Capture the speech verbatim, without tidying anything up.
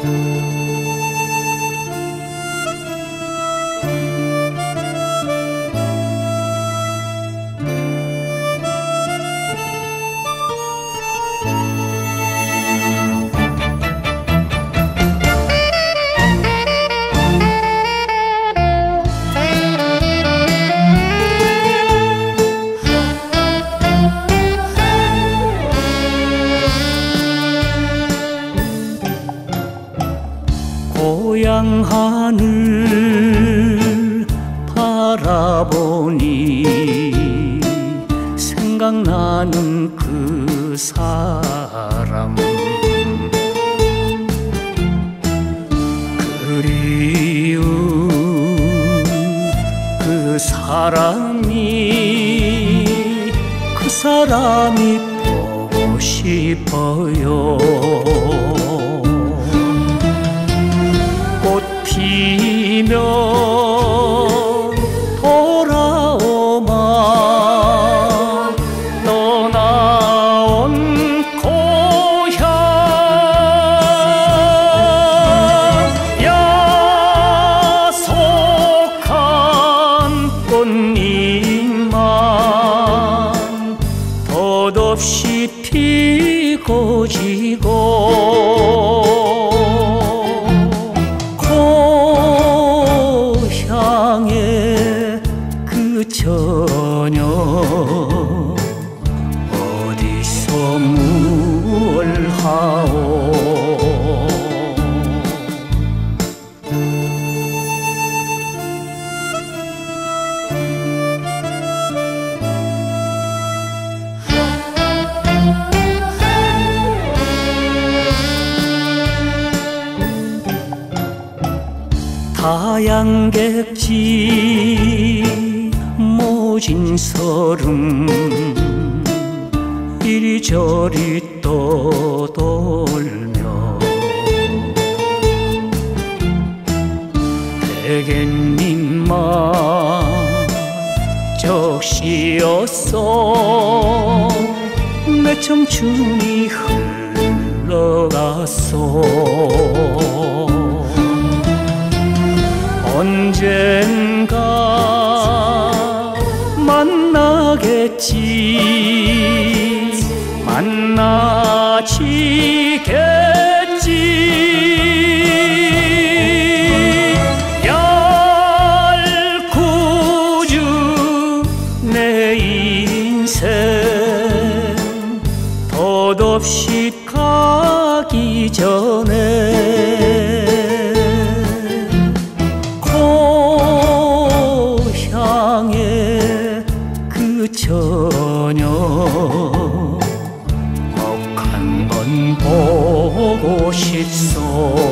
고향 하늘 바라보니 생각나는 그 사람, 그리운 그 사람이 그 사람이 보고 싶어요. 피면 돌아오마 떠나온 고향, 야속한 꽃잎만 덧없이 피고 지고 그 저녁 어디서 뭘 하오. 타양객지 모진 서름 이리저리 떠돌며 대갯님만 적시었어. 내 청춘이 흘러갔어. 언젠가 만나겠지, 만나지겠지. 얄궂은 내 인생 덧없이 가기 전에 그 저녁 꼭 한번 보고 싶소.